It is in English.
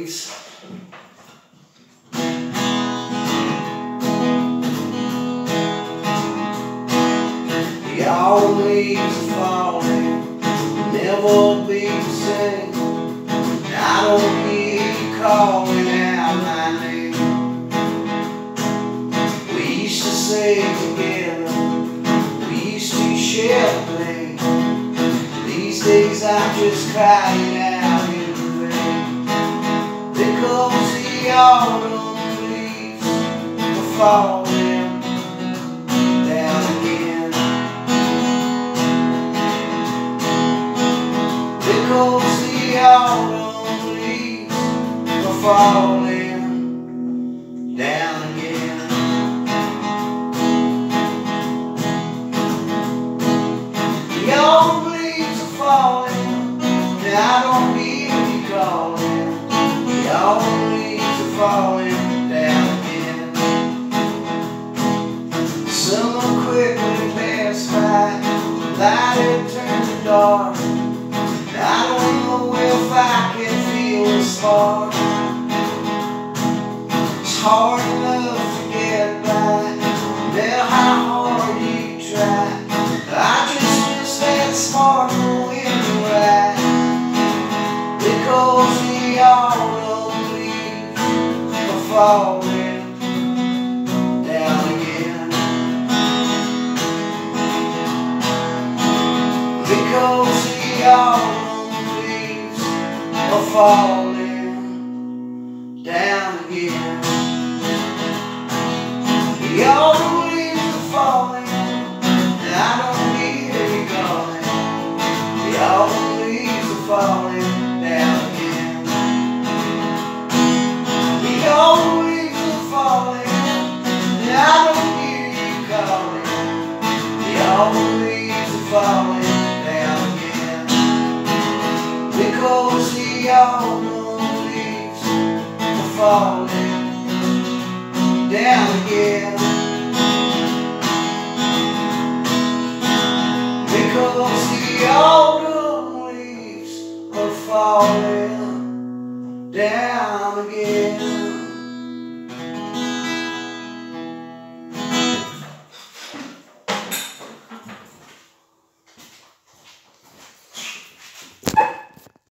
leaves. The autumn leaves are falling, never be the same. I don't hear you calling out my name. We used to sing together, we used to share the pain. These days I'm just crying out in the rain, because the autumn leaves are falling down again. Because the autumn leaves are falling down again. The autumn leaves are falling, and I don't hear you calling. The autumn leaves are falling down again. Summer quickly passed by, light had turned to dark. I don't know if I can feel the spark. It's hard enough to get by, no matter how hard you try. I just miss that sparkle in your eye, because the autumn leaves are falling down again. Because the autumn leaves are falling down again. The autumn leaves are falling, and I don't hear you calling. The autumn leaves are falling down again. The autumn leaves are falling, and I don't hear you calling. The autumn leaves are falling down again. Because the autumn leaves are falling down again. Because the autumn leaves are falling down again.